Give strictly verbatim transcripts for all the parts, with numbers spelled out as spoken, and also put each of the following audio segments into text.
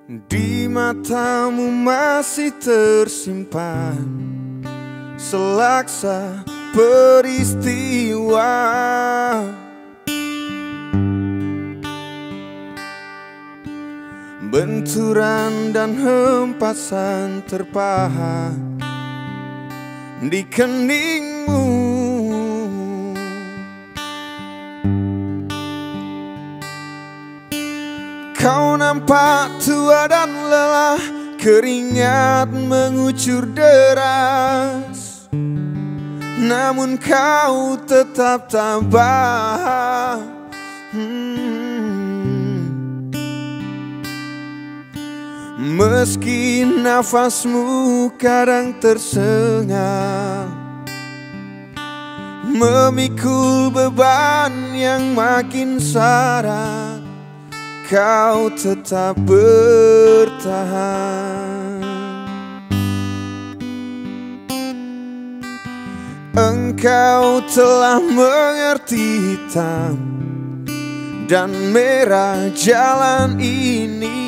Di matamu masih tersimpan selaksa peristiwa, benturan dan hempasan terpahat di keningmu. Kau nampak tua dan lelah, keringat mengucur deras, namun kau tetap tabah. hmm. Meski nafasmu kadang tersengal, memikul beban yang makin syarat, kau tetap bertahan. Engkau telah mengerti hitam dan merah jalan ini.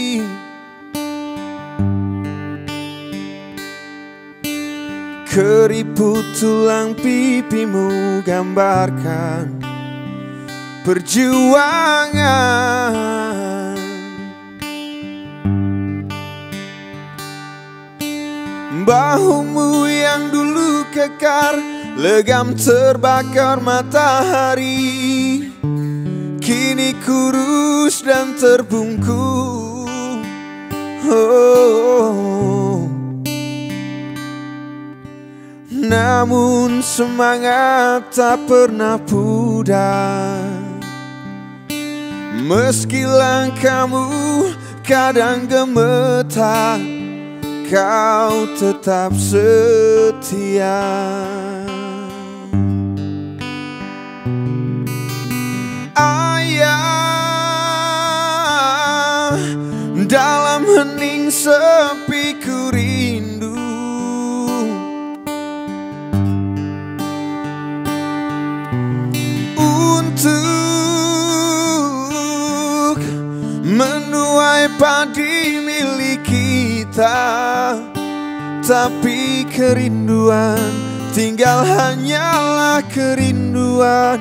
Keriput tulang pipimu gambarkan perjuangan. Bahumu yang dulu kekar, legam terbakar matahari, kini kurus dan terbungkuk. Oh. Namun semangat tak pernah pudar, meski langkahmu kadang gemetar, kau tetap setia. Ayah, dalam hening sepi ku rindu, untuk menuai padi milik kita. Tapi kerinduan tinggal hanyalah kerinduan.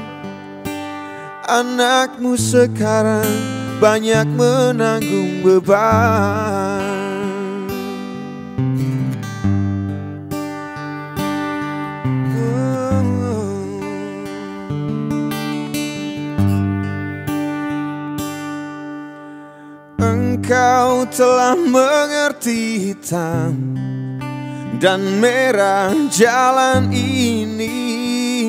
Anakmu sekarang banyak menanggung beban. Engkau telah mengerti hitam dan merah jalan ini.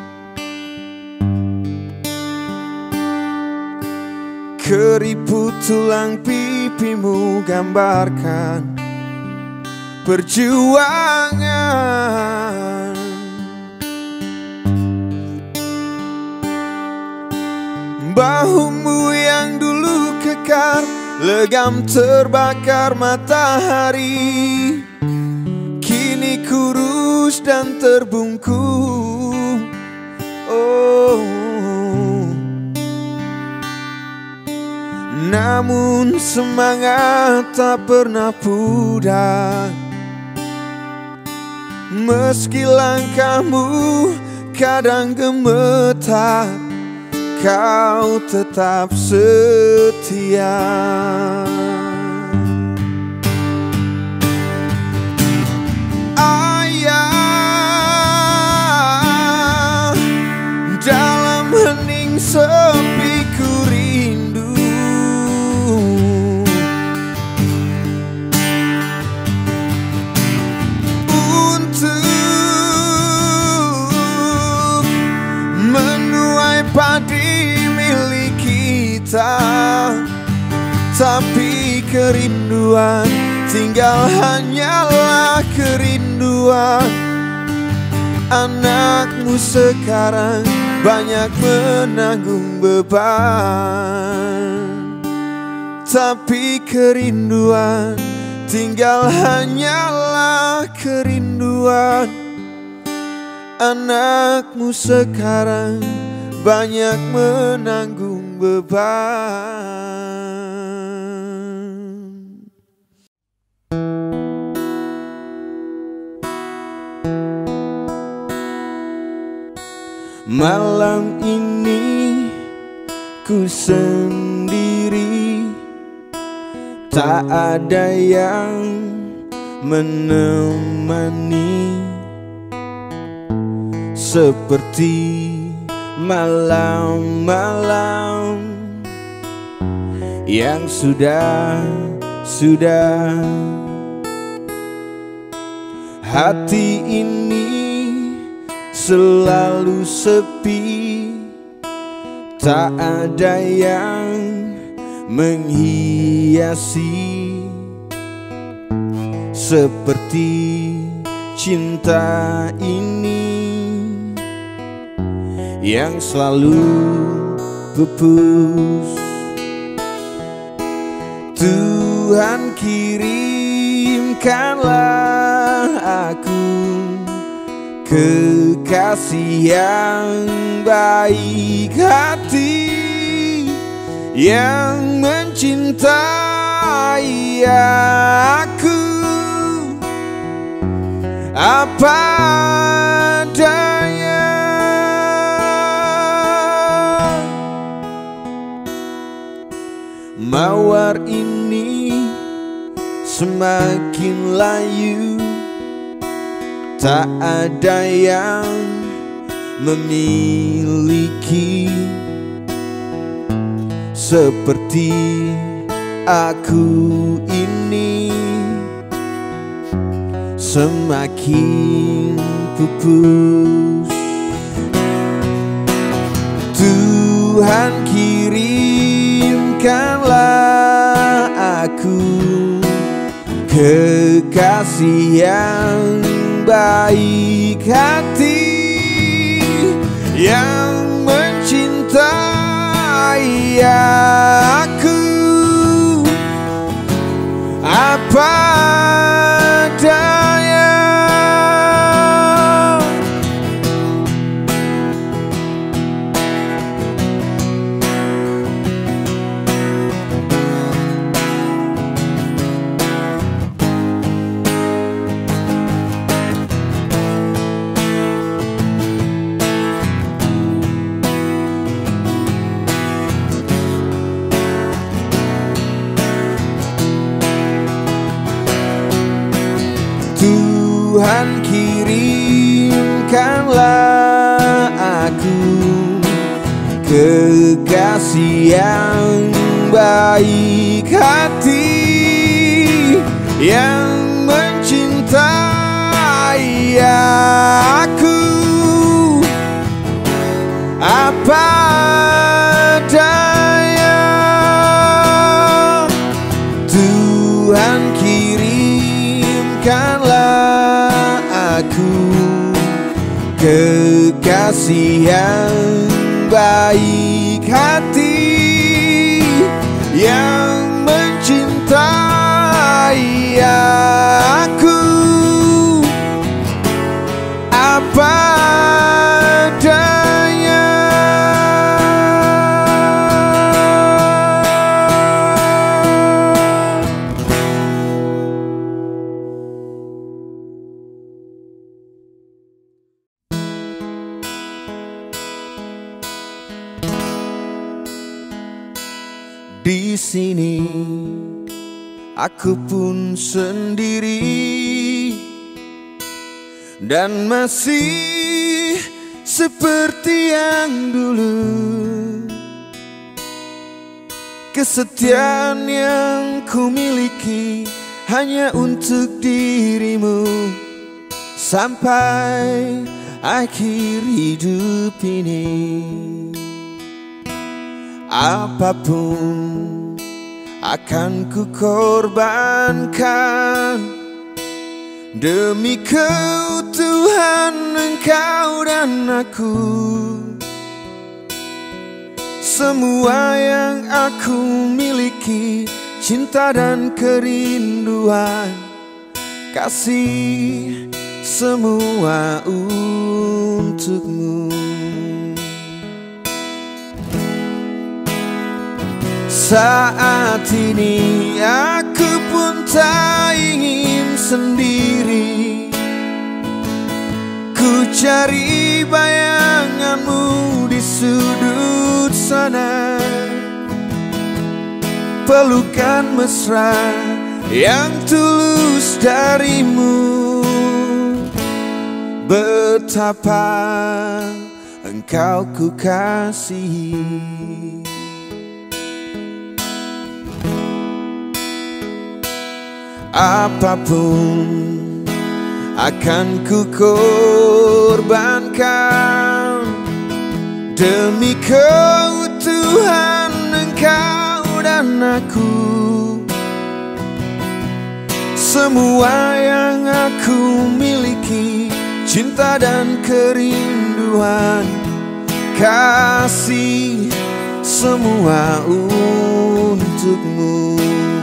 Keriput tulang pipimu gambarkan perjuangan. Bahumu yang dulu kekar, legam terbakar matahari, kini kurus dan terbungkuk. Oh. Namun semangat tak pernah pudar, meski langkahmu kadang gemetar, kau tetap setia. Ayah, dalam hening sepi ku rindu, untuk menuai padi milik kita. Tapi kerinduan tinggal hanyalah kerinduan. Anakmu sekarang banyak menanggung beban. Tapi kerinduan tinggal hanyalah kerinduan. Anakmu sekarang banyak menanggung beban. Malam ini ku sendiri, tak ada yang menemani. Seperti malam-malam yang sudah, sudah. Hati ini selalu sepi, tak ada yang menghiasi. Seperti cinta ini yang selalu pupus. Tuhan kirimkanlah aku kekasih yang baik hati, yang mencintai aku apa adanya. Mawar ini semakin layu, tak ada yang memiliki. Seperti aku ini semakin pupus. Tuhan kirimkanlah aku kekasih yang baik hati, yang mencintai aku apa adanya. Tuhan kirimkanlah aku kekasih yang baik hati, yang mencintai aku apa adanya. Tuhan kirimkanlah aku kekasih yang baik hati, yang mencintai aku apa adanya. Di sini aku pun sendiri, dan masih seperti yang dulu. Kesetiaan yang ku miliki hanya untuk dirimu sampai akhir hidup ini. Apapun akan ku korbankan demi keutuhan engkau dan aku. Semua yang aku miliki, cinta dan kerinduan, kasih semua untukmu. Saat ini aku pun tak ingin sendiri, ku cari bayanganmu di sudut sana, pelukan mesra yang tulus darimu. Betapa engkau ku kasihi. Apapun akan ku korbankan demi keutuhan engkau dan aku. Semua yang aku miliki, cinta dan kerinduan, kasih, semua untukmu.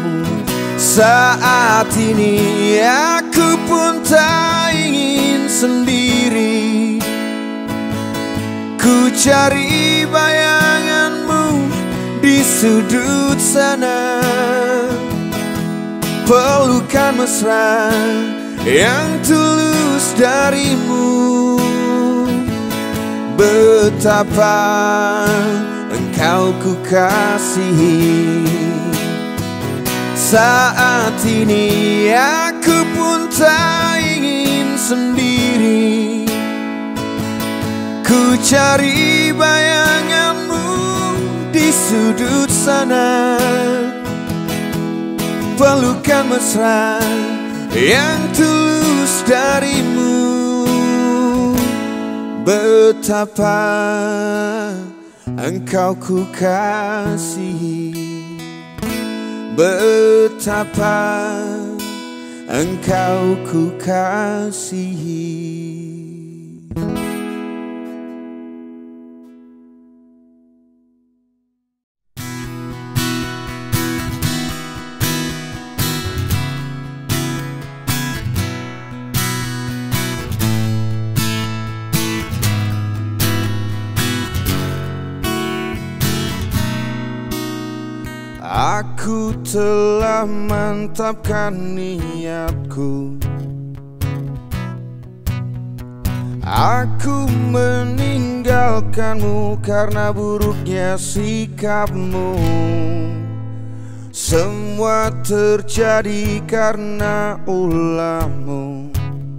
Saat ini aku pun tak ingin sendiri, ku cari bayanganmu di sudut sana, pelukan mesra yang tulus darimu. Betapa engkau ku kasihi. Saat ini aku pun tak ingin sendiri, ku cari bayanganmu di sudut sana, pelukan mesra yang tulus darimu. Betapa engkau ku kasihi, betapa engkau ku kasihi. Aku telah mantapkan niatku, aku meninggalkanmu karena buruknya sikapmu. Semua terjadi karena ulahmu.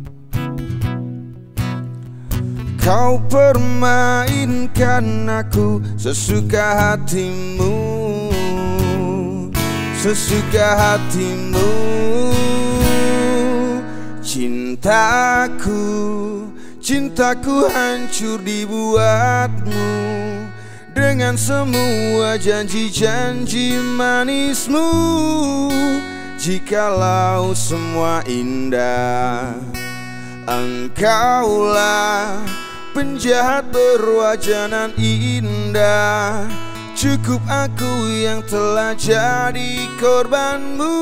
Kau permainkan aku sesuka hatimu, sesuka hatimu. Cintaku, cintaku hancur dibuatmu dengan semua janji-janji manismu. Jikalau semua indah, engkaulah penjahat berwajah nan indah. Cukup aku yang telah jadi korbanmu.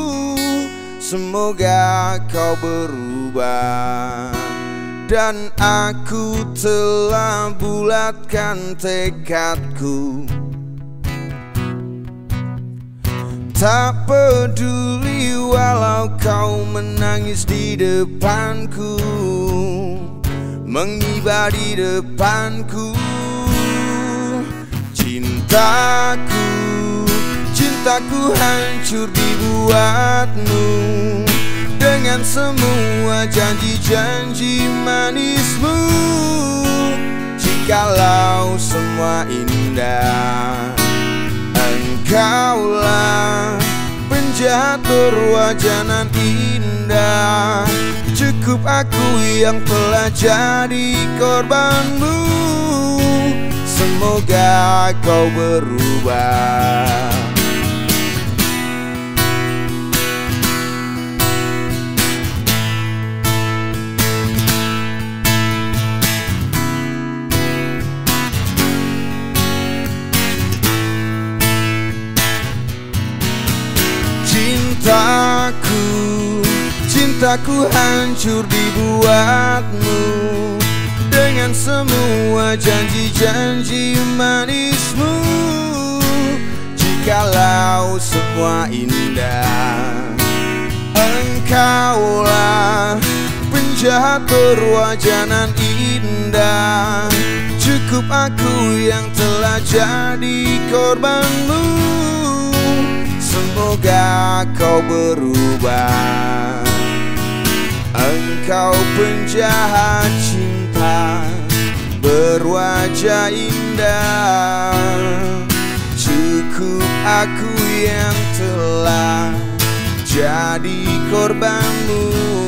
Semoga kau berubah, dan aku telah bulatkan tekadku. Tak peduli walau kau menangis di depanku, mengibar di depanku. Cintaku, cintaku hancur dibuatmu dengan semua janji-janji manismu. Jikalau semua indah, engkaulah penjahat berwajah nan indah. Cukup aku yang telah jadi korbanmu. Semoga kau berubah. Cintaku, cintaku hancur dibuatmu dengan semua janji-janji manismu. Jikalau semua indah, engkaulah penjahat jahat berwajah nan indah. Cukup aku yang telah jadi korbanmu. Semoga kau berubah. Engkau penjahat cinta berwajah indah. Cukup aku yang telah jadi korbanmu.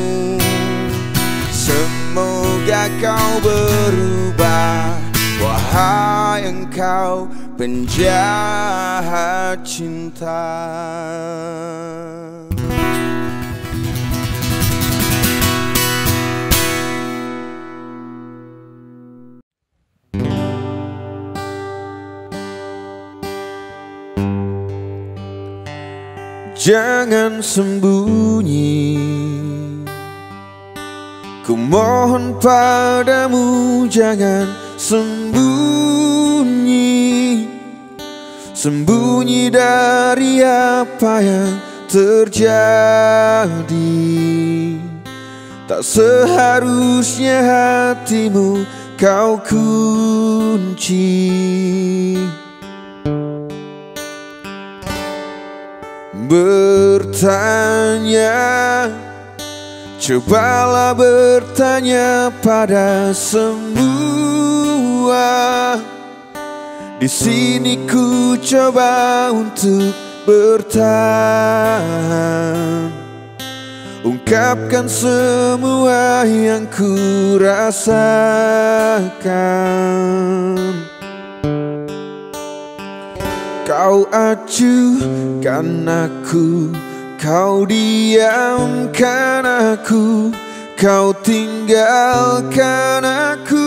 Semoga kau berubah, wahai engkau penjahat cinta. Jangan sembunyi, ku mohon padamu jangan sembunyi. Sembunyi dari apa yang terjadi. Tak seharusnya hatimu kau kunci. Bertanya, cobalah bertanya pada semua. Di sini ku coba untuk bertahan, ungkapkan semua yang ku rasakan. Kau acuhkan aku, kau diamkan aku, kau tinggalkan aku.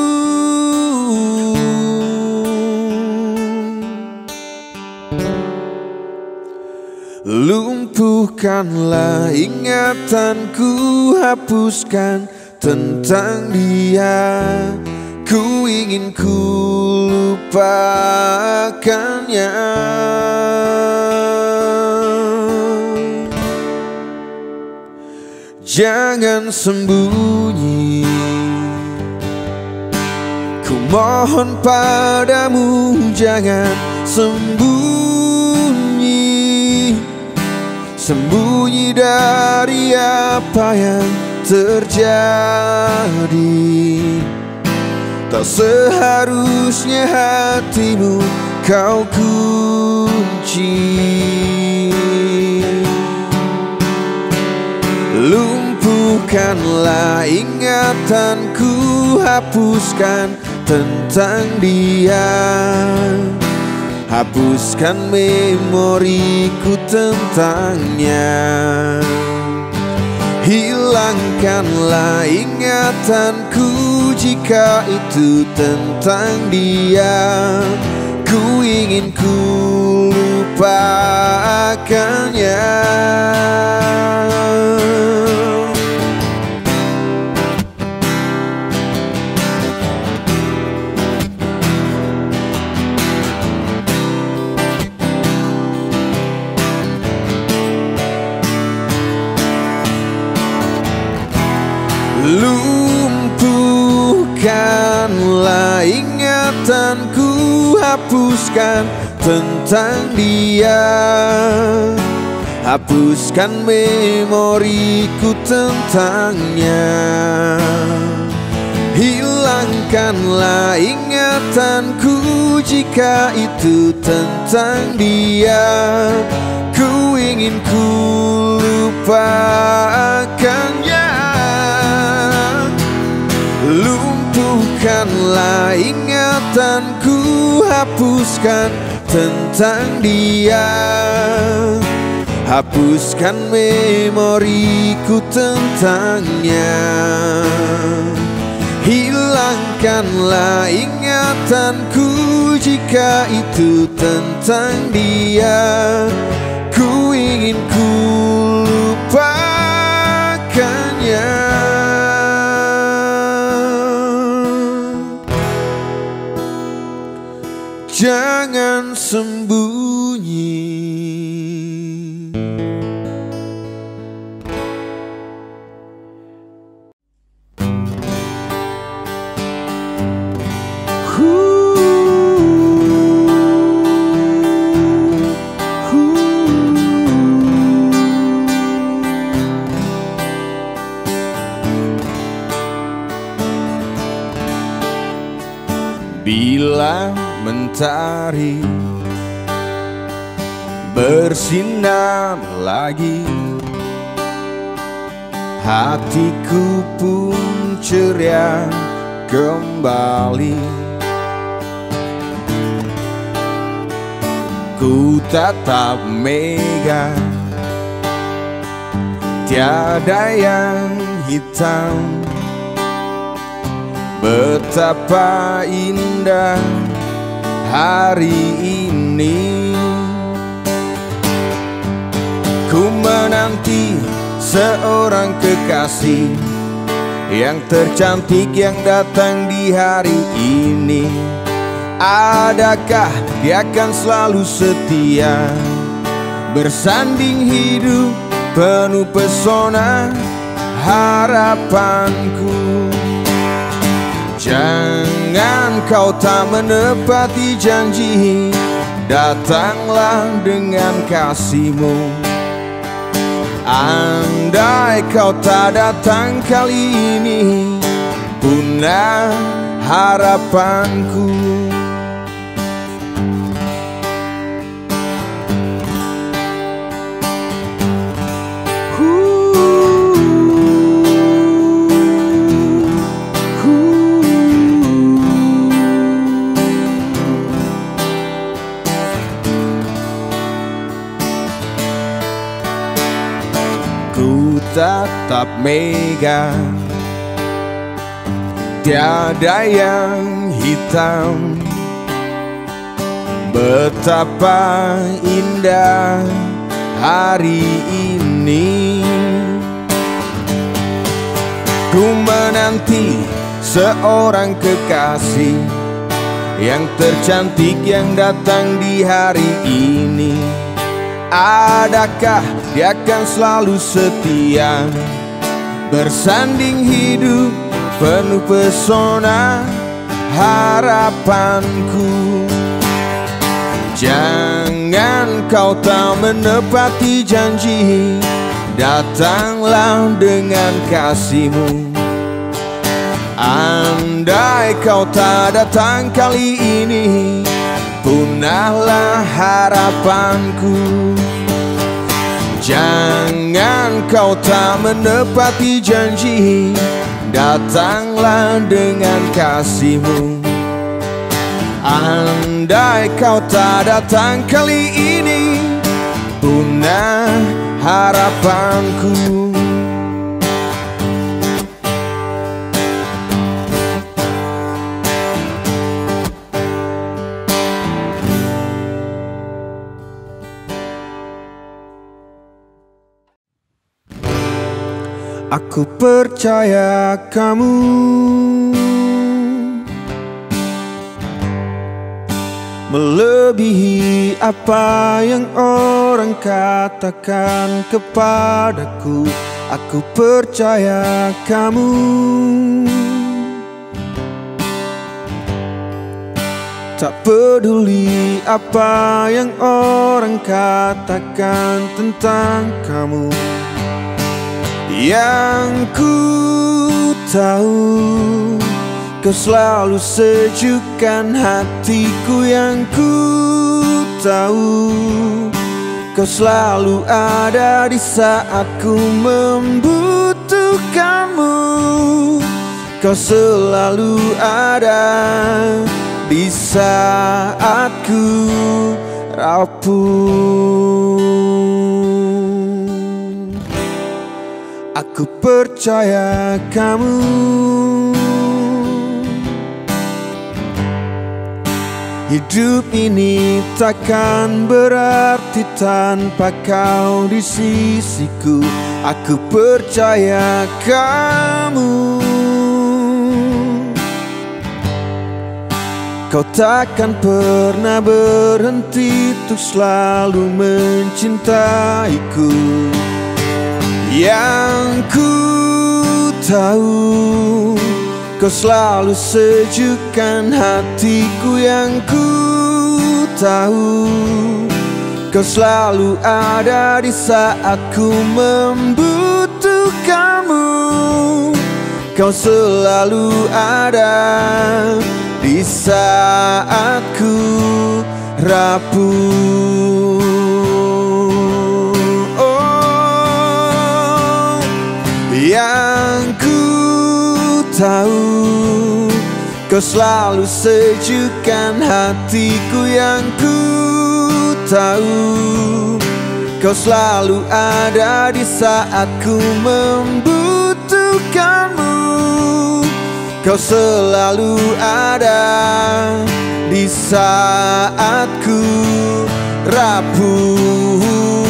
Lumpuhkanlah ingatanku, hapuskan tentang dia. Ku ingin ku lupakannya. Jangan sembunyi, ku mohon padamu jangan sembunyi. Sembunyi dari apa yang terjadi. Tak seharusnya hatimu kau kunci. Lumpuhkanlah ingatanku, hapuskan tentang dia. Hapuskan memoriku tentangnya. Hilangkanlah ingatanku jika itu tentang dia. Ku ingin ku lupakannya. Lumpuhkanlah ingatanku, hapuskan tentang dia. Hapuskan memoriku tentangnya. Hilangkanlah ingatanku jika itu tentang dia. Ku ingin ku lupakannya. Lumpuhkanlah ingatanku, hapuskan tentang dia. Hapuskan memoriku tentangnya. Hilangkanlah ingatanku jika itu tentang dia. Ku ingin ku lupakannya. Jangan sembunyi. bila mentari bersinar lagi, hatiku pun ceria kembali. Ku tatap mega, tiada yang hitam. Betapa indah hari ini. Ku menanti seorang kekasih yang tercantik yang datang di hari ini. Adakah dia akan selalu setia, bersanding hidup penuh pesona harapanku. Jangan kau tak menepati janji, datanglah dengan kasihmu. Andai kau tak datang kali ini, punah harapanku. Tatap mega, tiada yang hitam. Betapa indah hari ini. Ku menanti seorang kekasih yang tercantik yang datang di hari ini. Adakah dia akan selalu setia, bersanding hidup penuh pesona harapanku. Jangan kau tak menepati janji, datanglah dengan kasihmu. Andai kau tak datang kali ini, punahlah harapanku. Jangan kau tak menepati janji, datanglah dengan kasihmu. Andai kau tak datang kali ini, punah harapanku. Aku percaya kamu melebihi apa yang orang katakan kepadaku. Aku percaya kamu tak peduli apa yang orang katakan tentang kamu. Yang ku tahu, kau selalu sejukkan hatiku. Yang ku tahu, kau selalu ada di saat ku membutuhkanmu. Kau selalu ada di saat ku rapuh. Aku percaya kamu hidup ini takkan berarti tanpa kau di sisiku. Aku percaya kamu, kau takkan pernah berhenti untuk selalu mencintaiku. Yang ku tahu, kau selalu sejukkan hatiku. Yang ku tahu, kau selalu ada di saat ku membutuhkanmu. Kau selalu ada di saat ku rapuh. Oh, yang ku tahu, kau selalu sejukkan hatiku. Yang ku tahu, kau selalu ada di saat ku membutuhkanmu. Kau selalu ada di saat ku rapuh.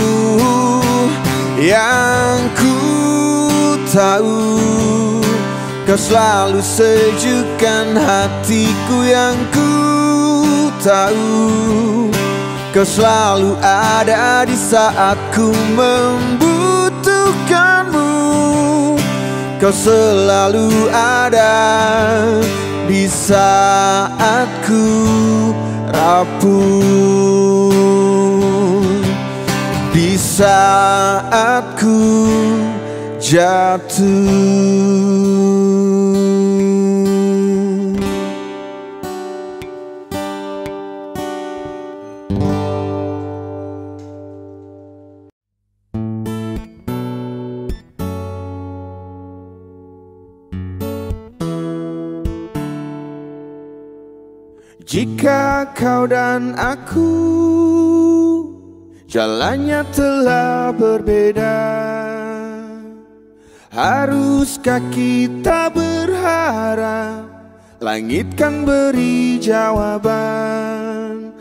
Yang ku tahu, kau selalu sejukkan hatiku. Yang ku tahu, kau selalu ada di saat ku membutuhkanmu. Kau selalu ada di saat ku rapuh, di saat ku jatuh. Jika kau dan aku jalannya telah berbeda, haruskah kita berharap langit kan beri jawaban?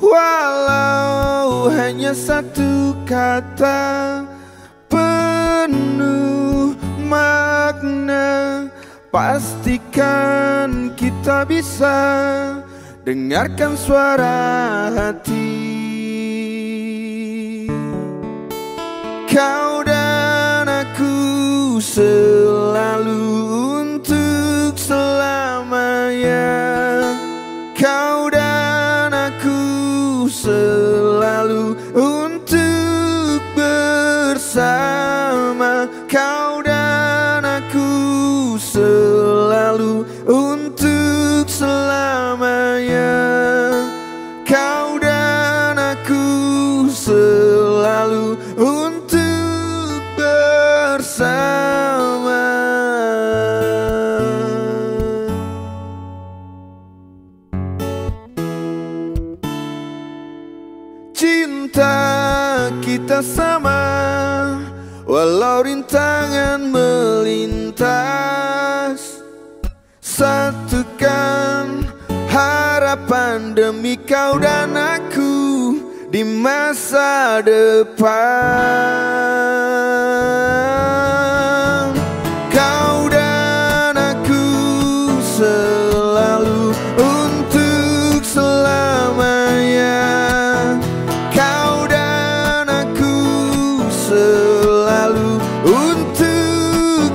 Walau hanya satu kata penuh makna, pastikan kita bisa dengarkan suara hati. Kau dan aku selalu untuk selamanya. Kau dan aku selalu untuk bersama. Kau dan aku selalu untuk selamanya. Kau dan aku selalu untuk bersama. Cinta kita sama, walau rintangan melintas. Satukan harapan demi kau dan aku di masa depan. Kau dan aku selalu untuk selamanya. Kau dan aku selalu untuk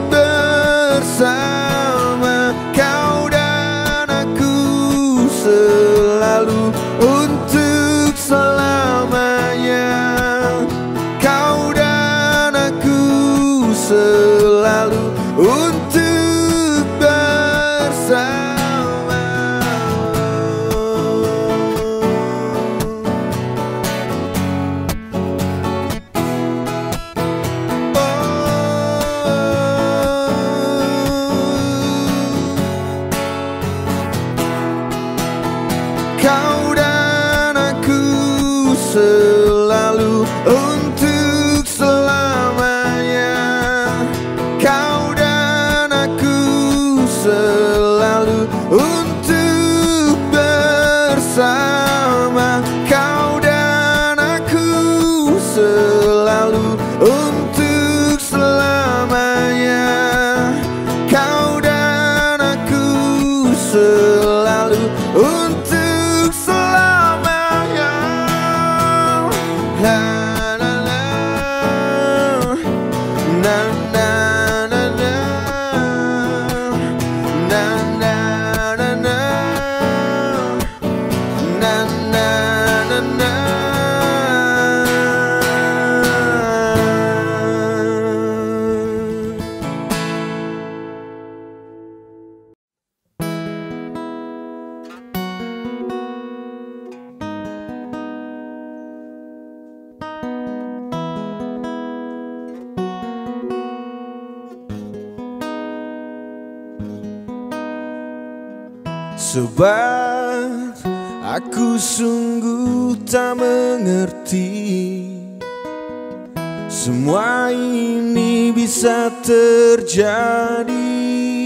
bersama. Kau dan aku selalu untuk selamanya. Kau dan aku selalu untuk bersama. Kau dan aku selalu untuk selamanya. Kau dan aku selalu untuk bersama. Kau dan aku selalu untuk selamanya. Kau dan aku selalu untuk selamanya. La la la, na na na na, na na na na, na na na na. Sobat, aku sungguh tak mengerti semua ini bisa terjadi.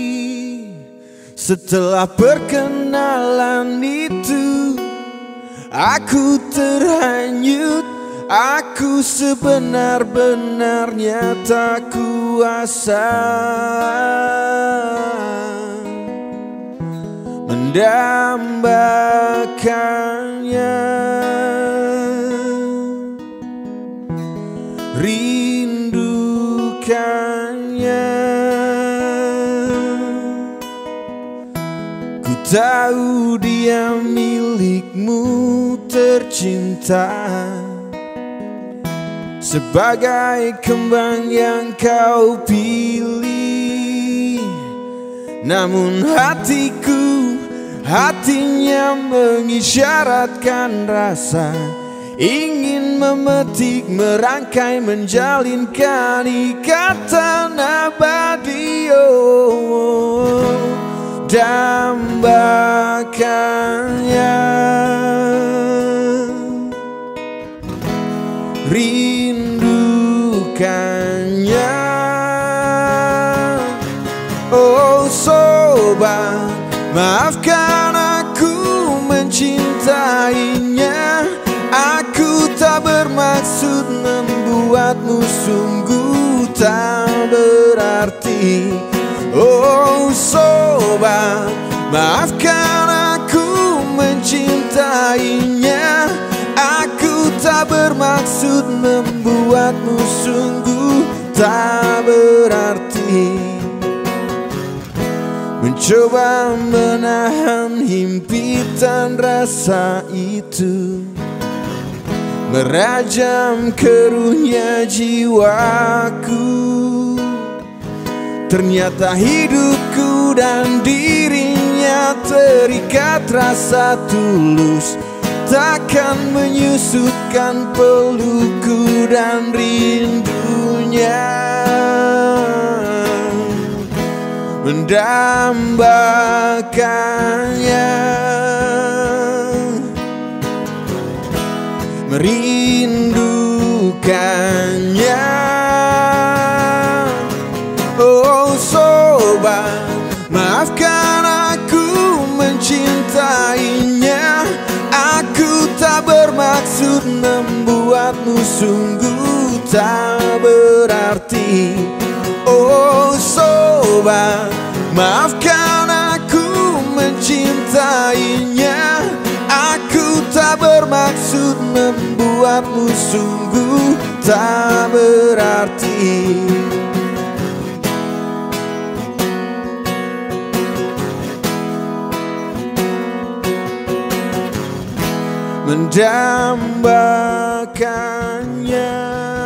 Setelah perkenalan itu, aku terhanyut. Aku sebenar-benarnya tak kuasa mendambakannya. Rindukannya. Ku tahu dia milikmu tercinta, sebagai kembang yang kau pilih. Namun hatiku, hatinya mengisyaratkan rasa ingin memetik, merangkai, menjalinkan ikatan abadi. Oh, dambakannya. Rindukannya. Oh sobat, maafkan aku mencintainya. Aku tak bermaksud membuatmu sungguh tak berarti. Oh sobat, maafkan aku mencintainya. Aku tak bermaksud membuatmu sungguh tak berarti. Mencoba menahan himpitan rasa itu, merajam keruhnya jiwaku. Ternyata hidupku dan dirinya terikat rasa tulus, takkan menyusutkan pelukku dan rindunya. Mendambakannya, merindukannya. Oh sobat, maafkan aku mencintainya. Aku tak bermaksud membuatmu sungguh tak berarti. Oh sobat, maafkan aku mencintainya. Aku tak bermaksud membuatmu sungguh tak berarti. Mendambakannya,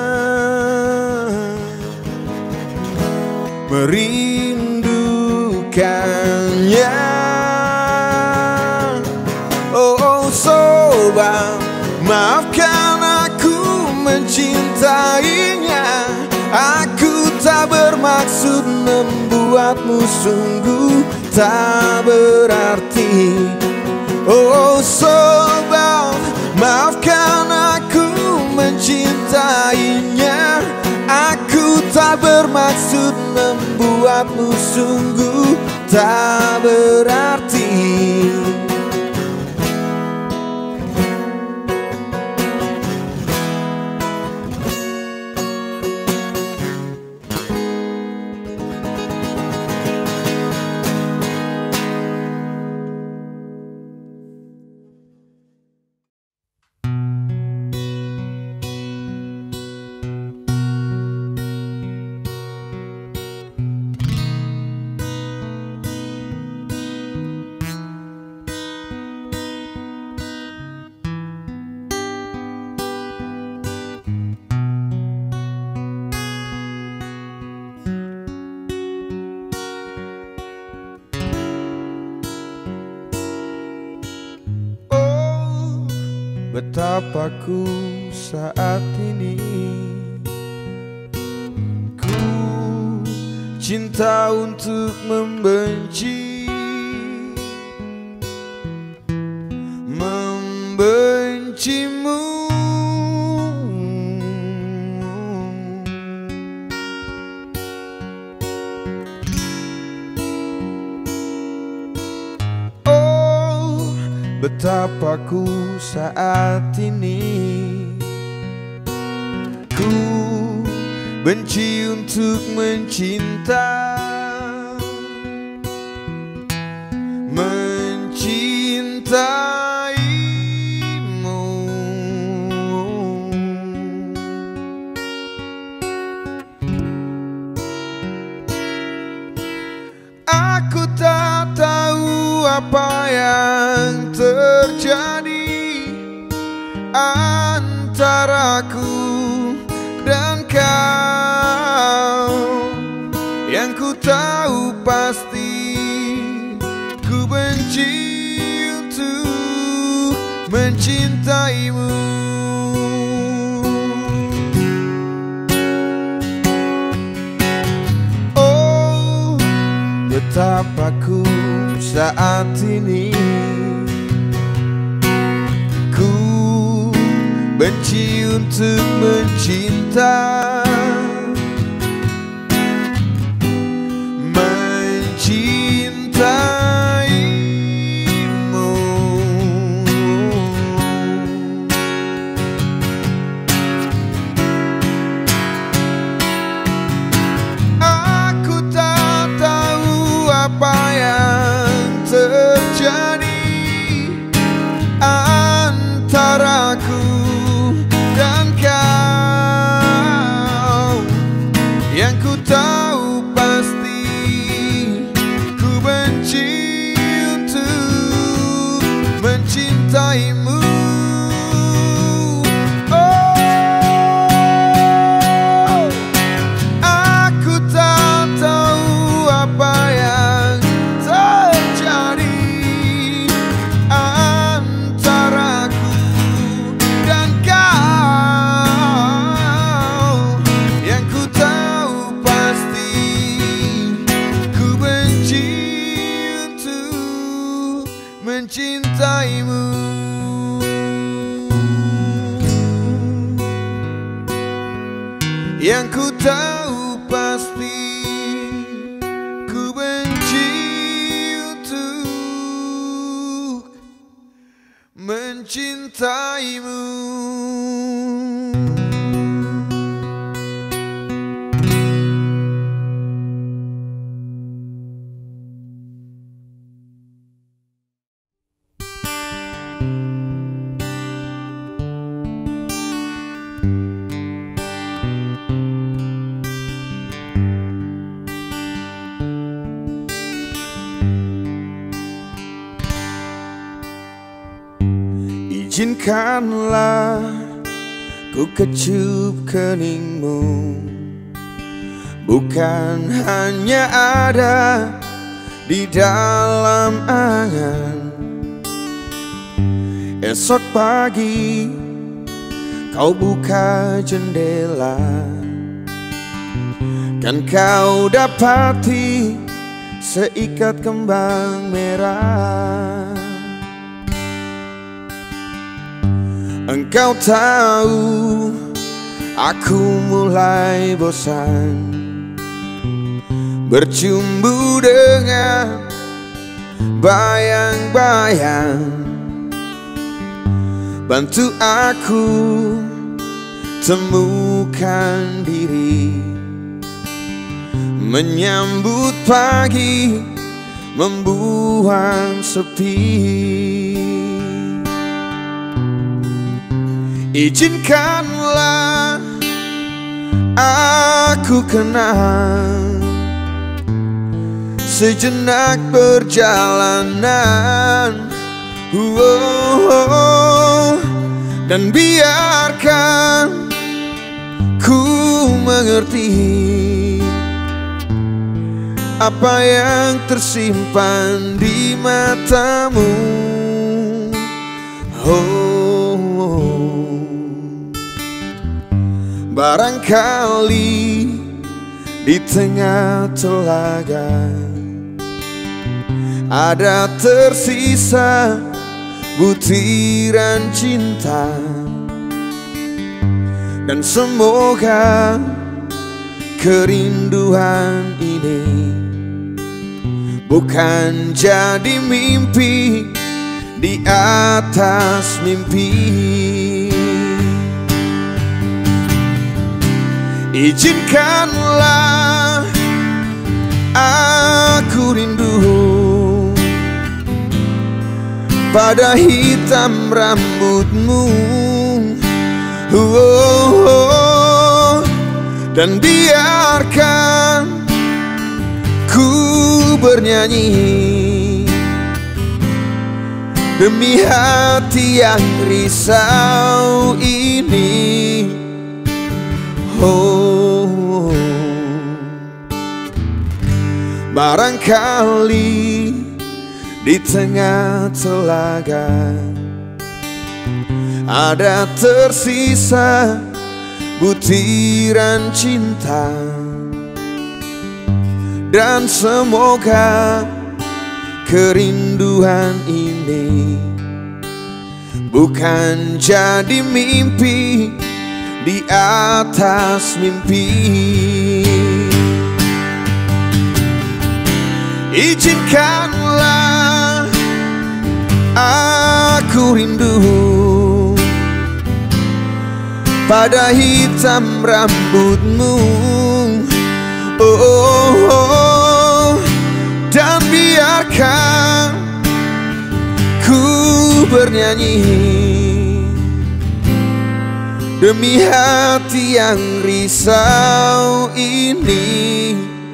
merindukannya. Oh sobat, maafkan aku mencintainya. Aku tak bermaksud membuatmu sungguh tak berarti. Oh sobat, maafkan aku mencintainya. Aku tak bermaksud membuatmu sungguh tak berarti. Betapa ku saat ini, ku cinta untuk membenci. betapa ku saat ini. Ku benci untuk mencinta, mencintaimu. Aku tak tahu apa yang terjadi antaraku dan kau. Yang ku tahu pasti ku benci untuk mencintaimu. Oh, betapa ku saat ini. Ku benci untuk mencinta, mencintaimu. Aku tak tahu apa yang terjadi antaraku dan kau. Yang ku tahu pasti ku benci untuk mencintaimu. Oh, aku tak tahu apa yang terjadi antaraku dan kau. Yang ku tahu pasti ku benci untuk mencintaimu. Yang ku tahu pasti ku benci untuk mencintaimu. Izinkanlah ku kecup keningmu, bukan hanya ada di dalam angan. Esok pagi kau buka jendela, kan kau dapati seikat kembang merah. Engkau tahu aku mulai bosan bercumbu dengan bayang-bayang. Bantu aku temukan diri, menyambut pagi, membuang sepi. Izinkanlah aku kenang sejenak perjalanan, oh, oh, dan biarkan ku mengerti apa yang tersimpan di matamu. Oh, oh. Barangkali di tengah telaga ada tersisa butiran cinta, dan semoga kerinduan ini bukan jadi mimpi di atas mimpi. Izinkanlah aku rindu pada hitam rambutmu, oh, oh, oh. Dan biarkan ku bernyanyi demi hati yang risau ini. Oh, barangkali di tengah telaga ada tersisa butiran cinta, dan semoga kerinduan ini bukan jadi mimpi di atas mimpi. Izinkanlah aku rindu pada hitam rambutmu, oh, oh, oh. Dan biarkan ku bernyanyi demi hati yang risau ini.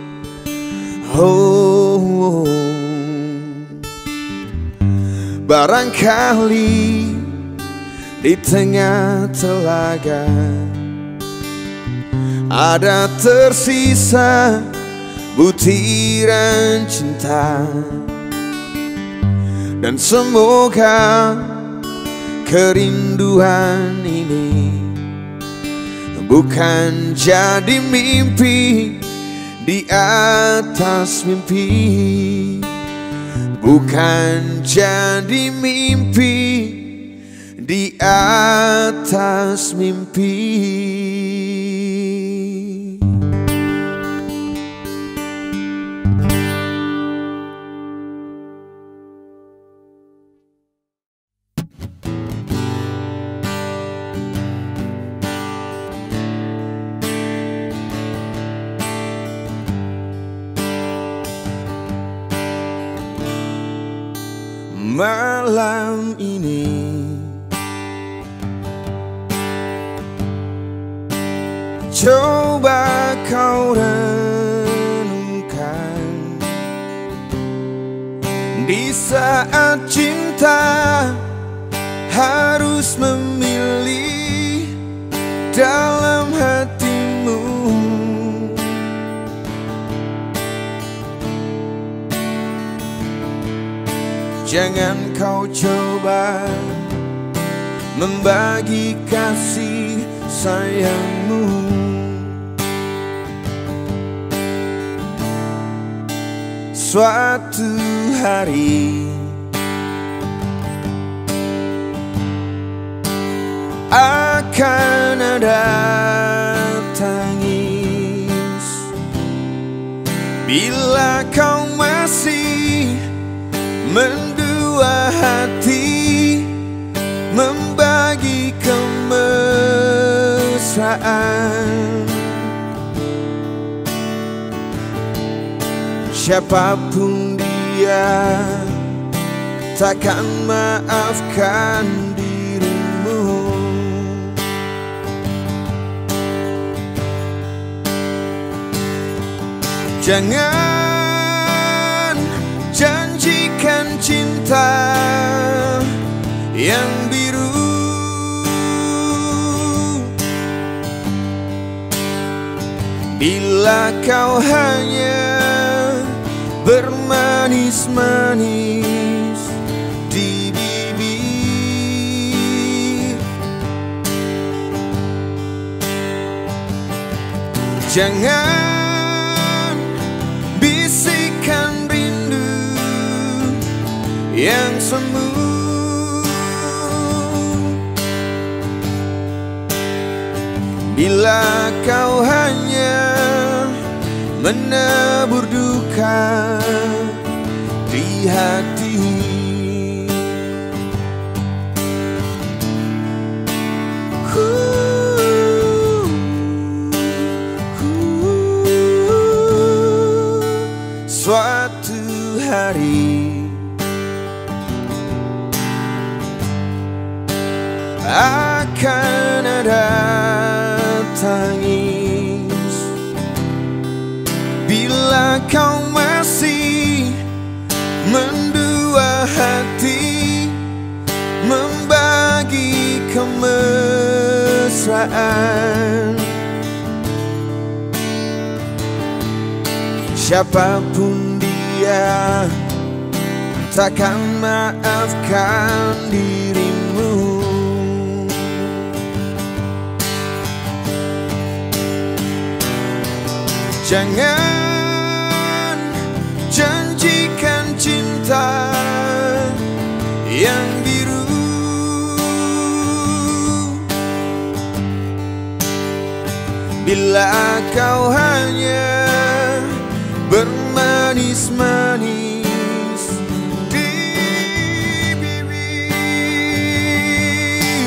Oh, barangkali di tengah telaga ada tersisa butiran cinta, dan semoga kerinduan ini bukan jadi mimpi di atas mimpi, bukan jadi mimpi di atas mimpi. Malam ini coba kau renungkan, di saat cinta harus memilih dalam hatimu. Jangan kau coba membagi kasih sayangmu. Suatu hari akan ada tangis bila kau masih mendua hati membagi kemesraan. Siapapun dia takkan maafkan dirimu. Jangan janjikan cinta yang biru, bila kau hanya bermanis-manis di bibir. Jangan bisikan rindu yang semu, bila kau hanya menabur duka di hati. suatu hari akan ada tangis bila kau masih mendua hati membagi kemesraan. Siapapun dia takkan maafkan dirimu. Jangan janjikan cinta yang biru, bila kau hanya bermanis-manis di bibir.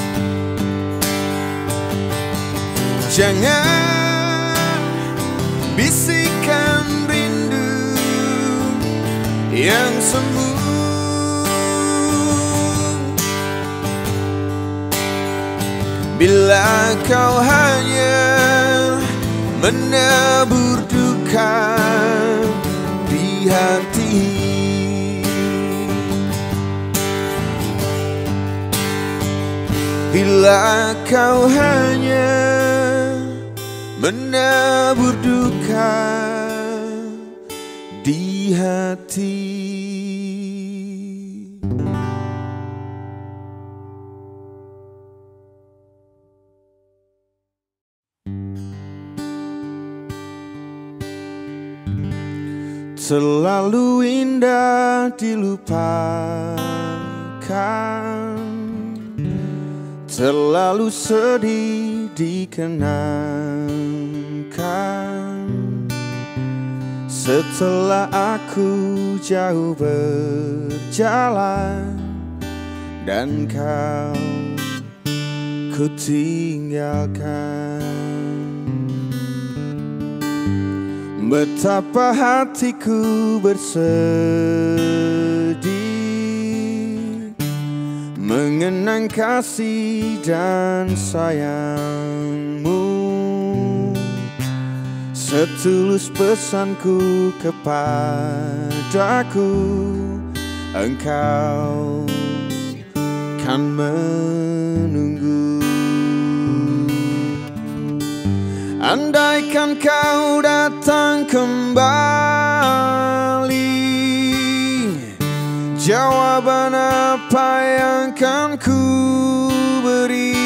Jangan bisikan rindu yang semu, bila kau hanya menabur duka di hati. Bila kau hanya menabur duka di hati. Terlalu indah dilupakan, terlalu sedih dikenangkan. Setelah aku jauh berjalan dan kau ku tinggalkan, betapa hatiku bersedih mengenang kasih dan sayangmu. Setulus pesanku kepadaku, engkau kan menunggu. Andaikan kau datang kembali, jawaban apa yang kan ku beri?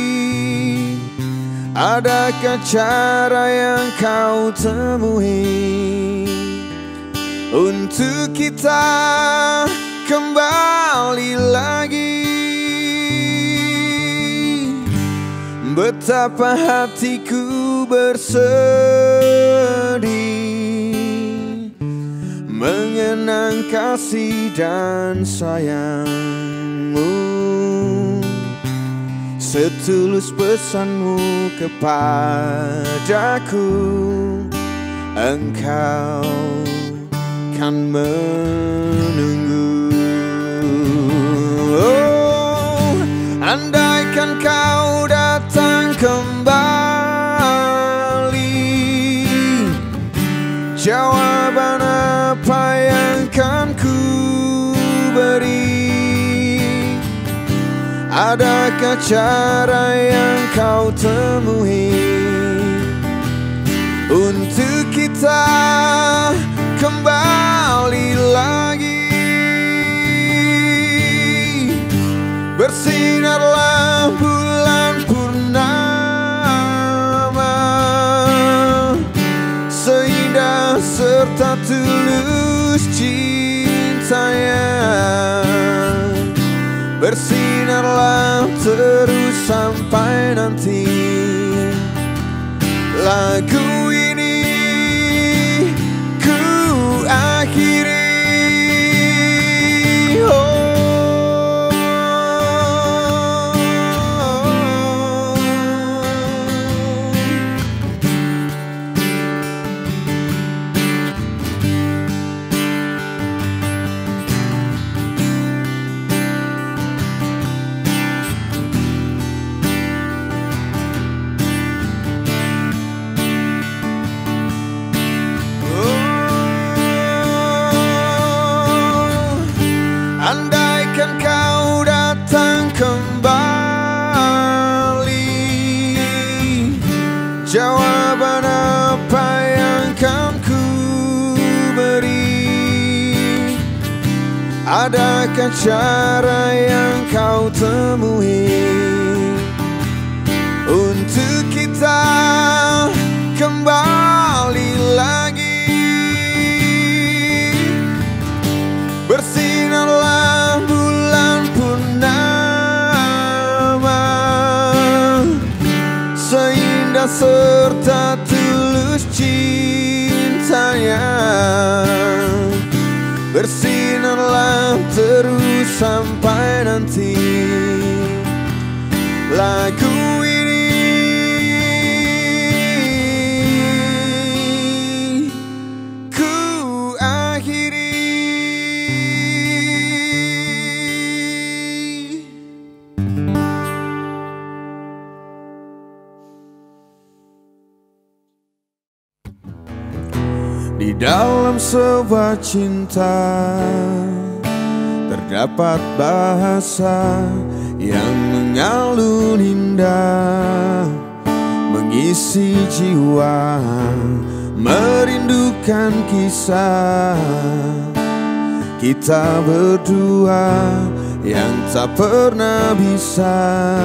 Adakah cara yang kau temui untuk kita kembali lagi? Betapa hatiku bersedih mengenang kasih dan sayangmu. Setulus pesanmu kepadaku, engkau kan menunggu. Oh, andaikan kau datang kembali, jawaban apa yang kan ku beri? Adakah cara yang kau temui untuk kita kembali lagi? Bersinarlah bulan purnama, seindah serta tulus cintanya. Bersinarlah terus sampai nanti lagu ini ku akhiri. Oh. adakah cara yang kau temui untuk kita kembali lagi? Bersinarlah bulan purnama, seindah serta tulus cintanya. Bersinarlah terus sampai nanti lagu ini ku akhiri. Di dalam sebuah cinta terdapat bahasa yang mengalun indah, mengisi jiwa, merindukan kisah kita berdua yang tak pernah bisa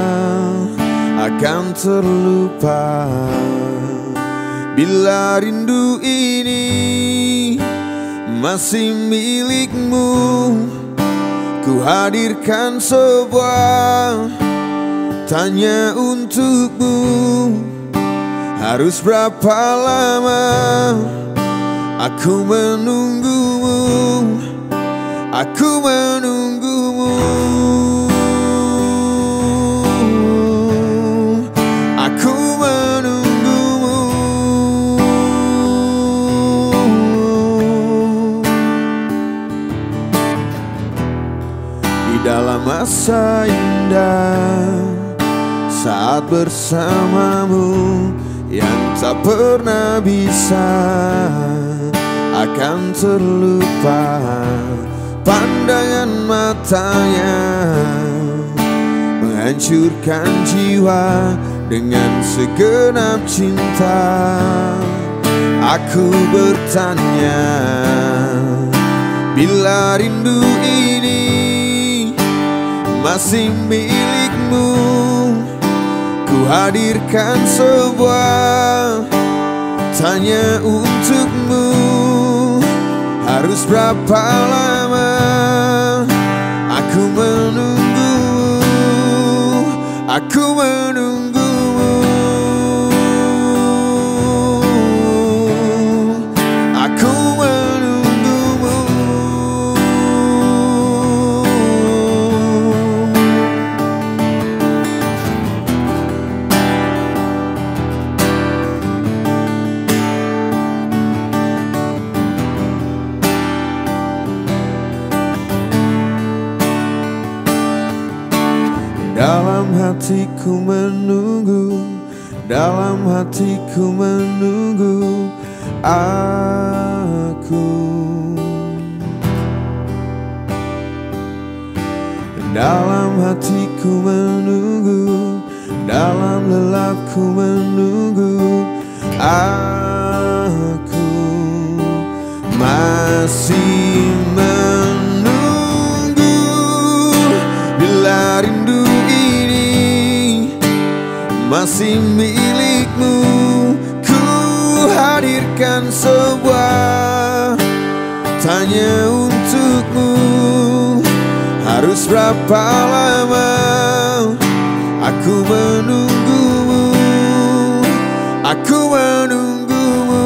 akan terlupa. Bila rindu ini masih milikmu, ku hadirkan sebuah tanya untukmu. Harus berapa lama aku menunggumu, aku menunggumu, aku menunggumu. Dalam masa indah saat bersamamu yang tak pernah bisa akan terlupa. Pandangan matanya menghancurkan jiwa dengan segenap cinta. Aku bertanya, bila rindu ini masih milikmu, ku hadirkan sebuah tanya untukmu. Harus berapa lama aku menunggumu, aku menunggumu, aku menunggumu. Dalam hatiku menunggu, dalam hatiku menunggu aku. Dalam hatiku menunggu, dalam lelapku menunggu aku. Masih menunggu bila rindu masih milikmu, ku hadirkan sebuah tanya untukmu. Harus berapa lama aku menunggumu, aku menunggumu,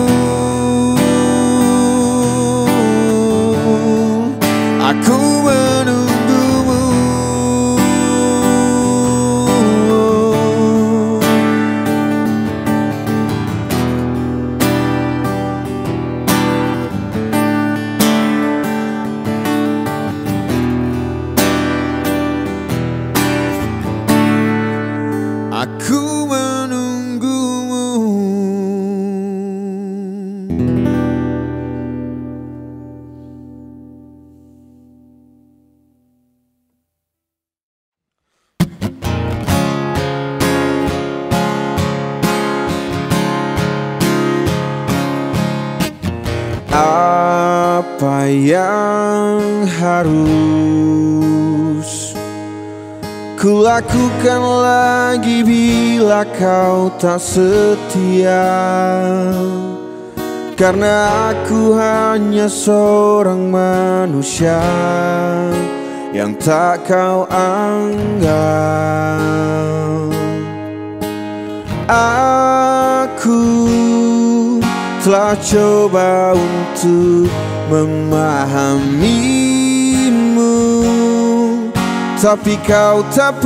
aku menunggumu. Aku menunggumu. Apa yang harus ku lakukan lagi bila kau tak setia? Karena aku hanya seorang manusia yang tak kau anggap. Aku telah coba untuk memahamimu, tapi kau tak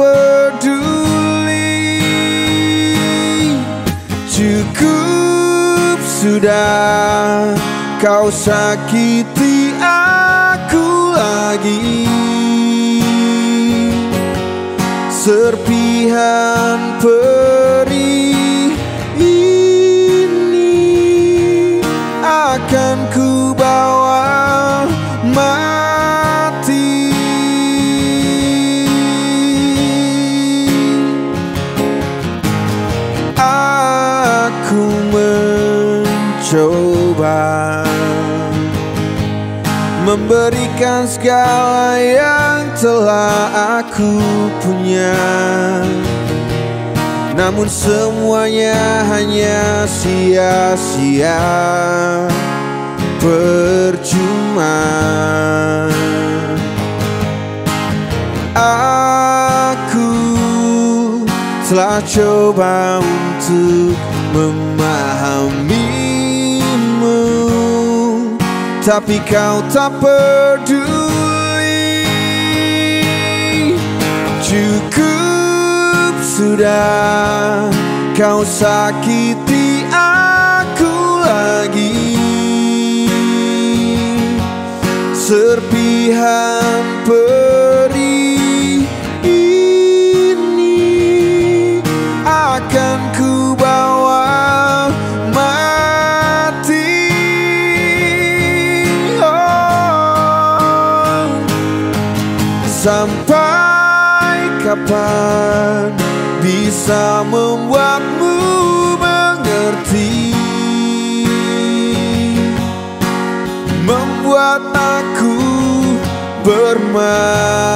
peduli. Cukup sudah kau sakiti aku lagi. Serpihan perih ini akan ku bawa mati. Aku mencoba memberikan segala yang telah aku punya, namun semuanya hanya sia-sia, percuma. Aku telah coba untuk memahamimu, tapi kau tak peduli. Cukup sudah kau sakiti aku lagi. Serpihan perih ini akan ku bawa mati. Oh, sampai kapan bisa membuatmu mengerti, membuat aku bermain.